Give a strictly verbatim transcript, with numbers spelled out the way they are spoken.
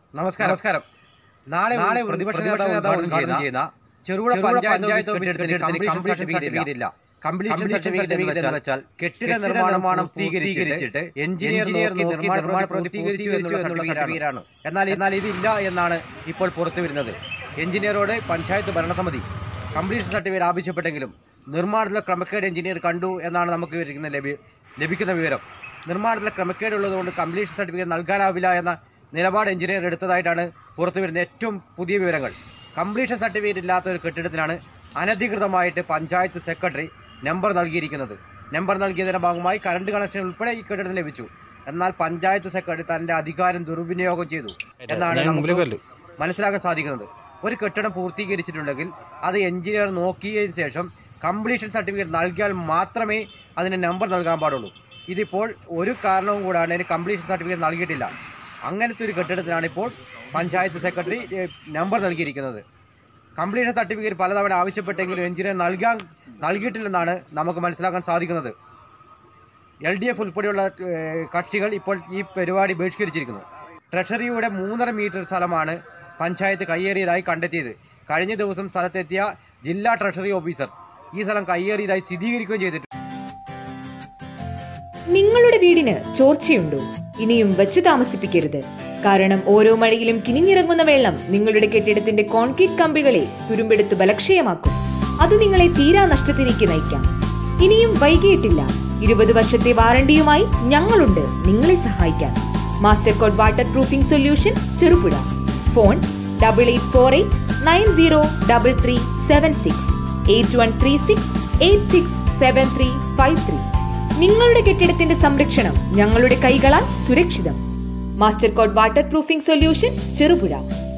നമസ്കാരം നമസ്കാരം നാളെ നാളെ പ്രതിപക്ഷ നേതാവ് ഉദ്ഘാടനം ചെയ്യുന്ന ചെറുപുഴ പഞ്ചായത്ത് ഓഫീസിൽ കംപ്ലീഷൻ സർട്ടിഫിക്കറ്റ് എന്ന് വെച്ചാൽ കെട്ടിട നിർമ്മാണം പൂർത്തീകരിച്ചിട്ട് എഞ്ചിനീയർ നോക്കി നിർമ്മാണം പൂർത്തീകരിച്ചു എന്നുള്ള സർട്ടിഫിക്കറ്റാണ്. എന്നാൽ എന്നാൽ ഇതില്ല എന്നാണ് ഇപ്പോൾ പുറത്തു വരുന്നത്. എഞ്ചിനീയറോട് പഞ്ചായത്ത് ഭരണസമിതി കംപ്ലീഷൻ സർട്ടിഫിക്കറ്റ് ആവശ്യപ്പെട്ടെങ്കിലും നിർമ്മാണത്തിലെ ക്രമക്കേട് എഞ്ചിനീയർ കണ്ടു എന്നാണ് നമുക്ക് ലഭിക്കുന്ന വിവരം. നിർമ്മാണത്തിലെ ക്രമക്കേട് ഉള്ളതുകൊണ്ട് കംപ്ലീഷൻ സർട്ടിഫിക്കറ്റ് നൽകാനാവില്ല എന്ന നിലപാട് എഞ്ചിനീയർ എടുത്തതായിട്ടാണ് പുറത്തു വരുന്ന ഏറ്റവും പുതിയ വിവരങ്ങൾ. കംപ്ലീഷൻ സർട്ടിഫിക്കറ്റ് ഇല്ലാത്ത ഒരു കെട്ടിടത്തിനാണ് അനധികൃതമായിട്ട് പഞ്ചായത്ത് സെക്രട്ടറി നമ്പർ നൽകിയിരിക്കുന്നത്. നമ്പർ നൽകിയതിൻ്റെ ഭാഗമായി കറണ്ട് കണക്ഷൻ ഉൾപ്പെടെ ഈ കെട്ടിടത്തിന് ലഭിച്ചു. എന്നാൽ പഞ്ചായത്ത് സെക്രട്ടറി തൻ്റെ അധികാരം ദുർവിനിയോഗം ചെയ്തു എന്നാണ് നമുക്ക് മനസ്സിലാക്കാൻ സാധിക്കുന്നത്. ഒരു കെട്ടിടം പൂർത്തീകരിച്ചിട്ടുണ്ടെങ്കിൽ അത് എഞ്ചിനീയർ നോക്കിയതിന് ശേഷം കംപ്ലീഷൻ സർട്ടിഫിക്കറ്റ് നൽകിയാൽ മാത്രമേ അതിന് നമ്പർ നൽകാൻ പാടുള്ളൂ. ഇതിപ്പോൾ ഒരു കാരണവും കൂടാണ് അതിന് കംപ്ലീഷൻ സർട്ടിഫിക്കറ്റ് നൽകിയിട്ടില്ല. അങ്ങനത്തെ ഒരു കെട്ടിടത്തിനാണ് ഇപ്പോൾ പഞ്ചായത്ത് സെക്രട്ടറി നമ്പർ നൽകിയിരിക്കുന്നത്. കംപ്ലീഷൻ സർട്ടിഫിക്കറ്റ് പലതവണ ആവശ്യപ്പെട്ടെങ്കിലും എഞ്ചിനീയർ നൽകാൻ നൽകിയിട്ടില്ലെന്നാണ് നമുക്ക് മനസ്സിലാക്കാൻ സാധിക്കുന്നത്. എൽ ഡി എഫ് ഉൾപ്പെടെയുള്ള കക്ഷികൾ ഇപ്പോൾ ഈ പരിപാടി ബഹിഷ്കരിച്ചിരിക്കുന്നു. ട്രഷറിയുടെ മൂന്നര മീറ്റർ സ്ഥലമാണ് പഞ്ചായത്ത് കയ്യേറിയതായി കണ്ടെത്തിയത്. കഴിഞ്ഞ ദിവസം സ്ഥലത്തെത്തിയ ജില്ലാ ട്രഷറി ഓഫീസർ ഈ സ്ഥലം കയ്യേറിയതായി സ്ഥിരീകരിക്കുകയും ചെയ്തിട്ടുണ്ട്. നിങ്ങളുടെ വീടിന് ചോർച്ചയുണ്ടോ? ഇനിയും വെച്ച് താമസിപ്പിക്കരുത്. കാരണം ഓരോ മഴയിലും കിനിഞ്ഞിറങ്ങുന്ന വെള്ളം നിങ്ങളുടെ കെട്ടിടത്തിന്റെ കോൺക്രീറ്റ് കമ്പികളെ തുരുമ്പെടുത്ത് ബലക്ഷയമാക്കും. അത് നിങ്ങളെ തീരാ നഷ്ടത്തിലേക്ക് നയിക്കാം. ഇനിയും വൈകിയിട്ടില്ല. ഇരുപത് വർഷത്തെ വാറണ്ടിയുമായി ഞങ്ങളുണ്ട് നിങ്ങളെ സഹായിക്കാൻ. Master code waterproofing solution, Cherupuzha. Phone double eight four eight nine zero double three seven six eight one three six eight six seven three five three. നിങ്ങളുടെ കെട്ടിടത്തിന്റെ സംരക്ഷണം ഞങ്ങളുടെ കൈകളാൽ സുരക്ഷിതം. Master code waterproofing solution, Cherupuzha.